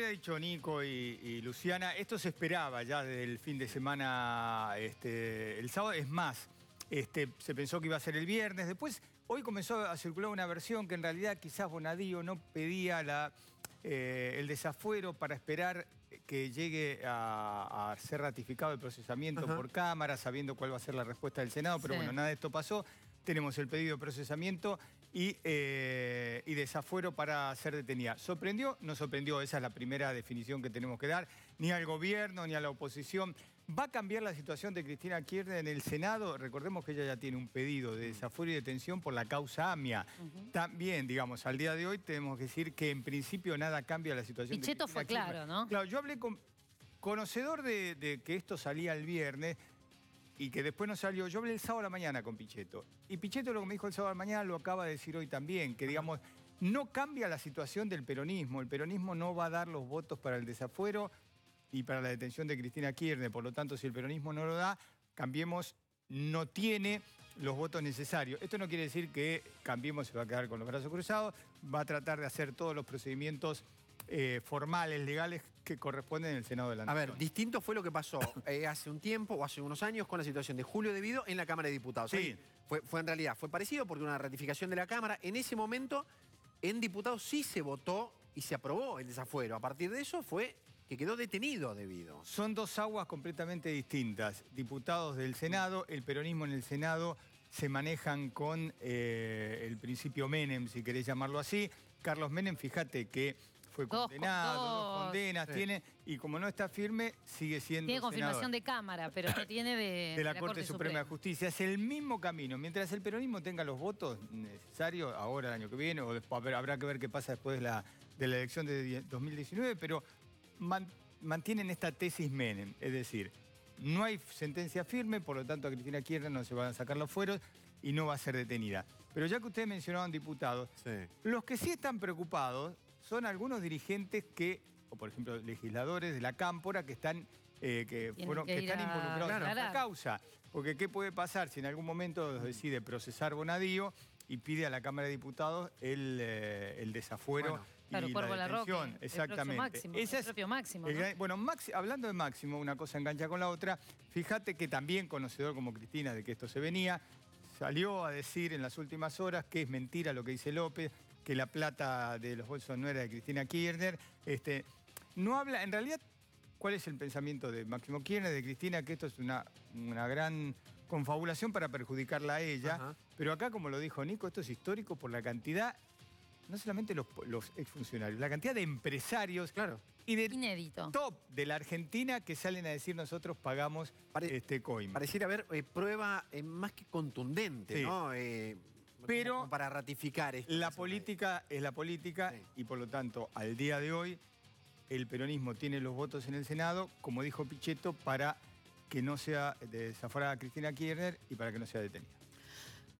había dicho Nico y Luciana, esto se esperaba ya desde el fin de semana, el sábado. Es más, se pensó que iba a ser el viernes. Después, hoy comenzó a circular una versión que en realidad quizás Bonadío no pedía el desafuero para esperar que llegue a ser ratificado el procesamiento por Cámara, sabiendo cuál va a ser la respuesta del Senado. Pero bueno, nada de esto pasó. Tenemos el pedido de procesamiento y desafuero para ser detenida. ¿Sorprendió? No sorprendió. Esa es la primera definición que tenemos que dar. Ni al gobierno, ni a la oposición. ¿Va a cambiar la situación de Cristina Kirchner en el Senado? Recordemos que ella ya tiene un pedido de desafuero y detención por la causa AMIA. También, digamos, al día de hoy tenemos que decir que en principio nada cambia la situación de Cristina Kirchner. Claro, ¿no? Claro, yo hablé con conocedor de que esto salía el viernes y que después no salió. Yo hablé el sábado a la mañana con Pichetto. Y Pichetto lo que me dijo el sábado a la mañana lo acaba de decir hoy también, que digamos, no cambia la situación del peronismo. El peronismo no va a dar los votos para el desafuero y para la detención de Cristina Kirchner. Por lo tanto, si el peronismo no lo da, Cambiemos no tiene los votos necesarios. Esto no quiere decir que Cambiemos se va a quedar con los brazos cruzados. Va a tratar de hacer todos los procedimientos formales, legales, que corresponden en el Senado de la Nación. A ver, distinto fue lo que pasó hace un tiempo o hace unos años con la situación de Julio De Vido en la Cámara de Diputados. Sí. Fue en realidad, fue parecido porque una ratificación de la Cámara. En ese momento, en diputados sí se votó y se aprobó el desafuero. A partir de eso fue que quedó detenido De Vido. Son dos aguas completamente distintas. Diputados del Senado, el peronismo en el Senado se manejan con el principio Menem, si querés llamarlo así. Carlos Menem, fíjate que fue condenado, dos condenas tiene, y como no está firme, sigue siendo Tiene confirmación senador de Cámara, pero no tiene de la Corte Suprema de Justicia. Es el mismo camino. Mientras el peronismo tenga los votos necesarios, ahora, el año que viene, o después, habrá que ver qué pasa después de la elección de 2019, pero mantienen esta tesis Menem. Es decir, no hay sentencia firme, por lo tanto a Cristina Kirchner no se van a sacar los fueros y no va a ser detenida. Pero ya que ustedes mencionaban diputados, los que sí están preocupados son algunos dirigentes o por ejemplo legisladores de la Cámpora que están involucrados en esta causa. Porque ¿qué puede pasar si en algún momento decide procesar Bonadío y pide a la Cámara de Diputados el desafuero y la detención? Exactamente. El propio Máximo, ¿no? Bueno, hablando de Máximo, una cosa engancha con la otra. Fíjate que también conocedor como Cristina de que esto se venía, salió a decir en las últimas horas que es mentira lo que dice López, que la plata de los bolsos no era de Cristina Kirchner. No habla, en realidad, ¿cuál es el pensamiento de Máximo Kirchner, de Cristina? Que esto es una gran confabulación para perjudicarla a ella. Pero acá, como lo dijo Nico, esto es histórico por la cantidad, no solamente los exfuncionarios, la cantidad de empresarios y de inédito top de la Argentina que salen a decir nosotros pagamos coima. Pareciera haber prueba más que contundente, ¿no? Pero como para ratificar esto. La política es la política y por lo tanto al día de hoy el peronismo tiene los votos en el Senado, como dijo Pichetto, para que no sea desaforada Cristina Kirchner y para que no sea detenida.